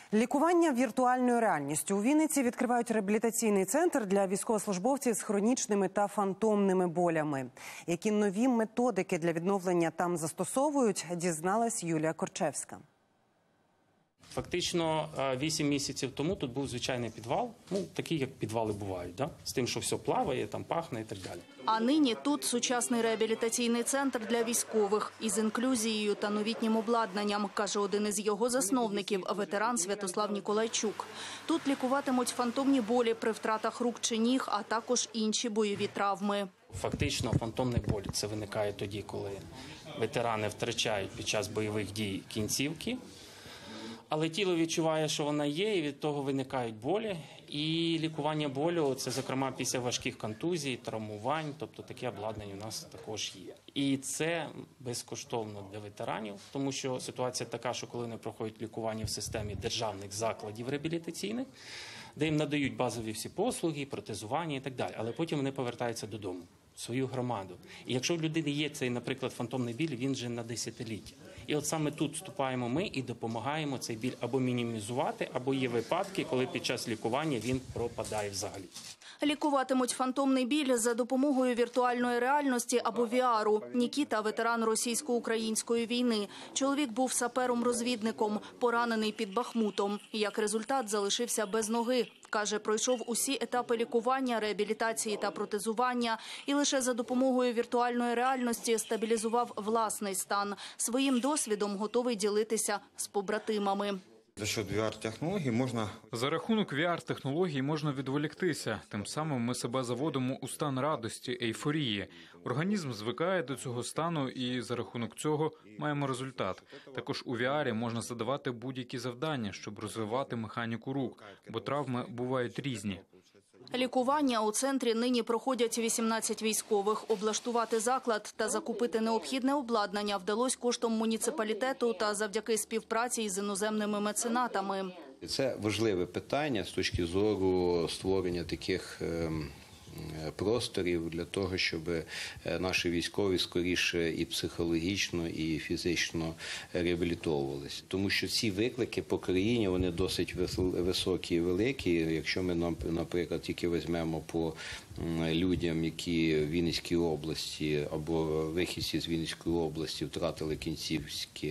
Лікування віртуальною реальністю. У Вінниці відкривають реабілітаційний центр для військовослужбовців з хронічними та фантомними болями. Які нові методики для відновлення там застосовують, дізналась Юлія Корчевська. Фактично 8 місяців тому тут був звичайний підвал, такий, як підвали бувають, з тим, що все плаває, там пахне і так далі. А нині тут сучасний реабілітаційний центр для військових із інклюзією та новітнім обладнанням, каже один із його засновників, ветеран Святослав Ніколайчук. Тут лікуватимуть фантомні болі при втратах рук чи ніг, а також інші бойові травми. Фактично фантомний боль – це виникає тоді, коли ветерани втрачають під час бойових дій кінцівки. Але тіло відчуває, що вона є, і від того виникають болі. І лікування болю – це, зокрема, після важких контузій, травмувань, тобто таке обладнання у нас також є. І це безкоштовно для ветеранів, тому що ситуація така, що коли вони проходять лікування в системі державних закладів реабілітаційних, де їм надають базові всі послуги, протезування і так далі, але потім вони повертаються додому, в свою громаду. І якщо в людини є цей, наприклад, фантомний біль, він вже на десятиліття. І от саме тут вступаємо ми і допомагаємо цей біль або мінімізувати, або є випадки, коли під час лікування він пропадає взагалі. Лікуватимуть фантомний біль за допомогою віртуальної реальності або VR. Нікіта – ветеран російсько-української війни. Чоловік був сапером-розвідником, поранений під Бахмутом. Як результат, залишився без ноги. Каже, пройшов усі етапи лікування, реабілітації та протезування і лише за допомогою віртуальної реальності стабілізував власний стан. Своїм досвідом готовий ділитися з побратимами. За рахунок VR-технологій можна відволіктися. Тим самим ми себе заводимо у стан радості, ейфорії. Організм звикає до цього стану і за рахунок цього маємо результат. Також у VR можна задавати будь-які завдання, щоб розвивати механіку рук, бо травми бувають різні. Лікування у центрі нині проходять 18 військових. Облаштувати заклад та закупити необхідне обладнання вдалося коштом муніципалітету та завдяки співпраці із іноземними меценатами. Це важливе питання з точки зору створення таких просторів для того, щоб наші військові скоріше і психологічно, і фізично реабілітовувалися. Тому що ці виклики по країні, вони досить високі і великі. Якщо ми, наприклад, тільки візьмемо по людям, які в Вінницькій області або вихідці з Вінницької області втратили кінцівки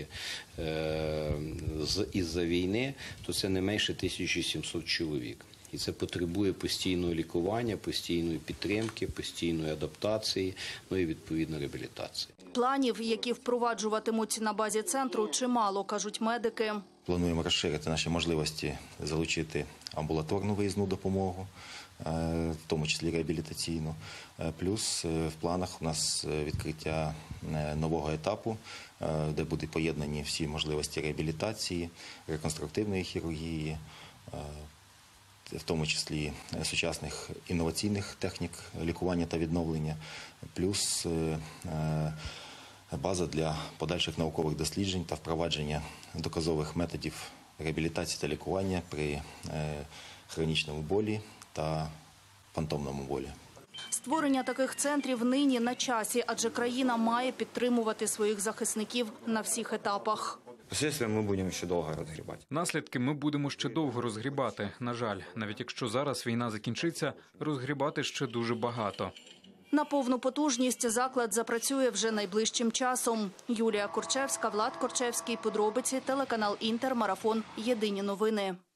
із-за війни, то це не менше 1700 чоловік. І це потребує постійного лікування, постійної підтримки, постійної адаптації, і відповідно реабілітації. Планів, які впроваджуватимуть на базі центру, чимало, кажуть медики. Плануємо розширити наші можливості залучити амбулаторну виїзну допомогу, в тому числі реабілітаційну. Плюс в планах у нас відкриття нового етапу, де будуть поєднані всі можливості реабілітації, реконструктивної хірургії, в тому числі сучасних інноваційних технік лікування та відновлення, плюс база для подальших наукових досліджень та впровадження доказових методів реабілітації та лікування при хронічному болі та фантомному болі. Створення таких центрів нині на часі, адже країна має підтримувати своїх захисників на всіх етапах. Ми будемо ще довго розгрібати. Наслідки ми будемо ще довго розгрібати. На жаль, навіть якщо зараз війна закінчиться, розгрібати ще дуже багато. На повну потужність заклад запрацює вже найближчим часом. Юлія Корчевська, Влад Корчевський, подробиці, телеканал Інтер, марафон «Єдині новини».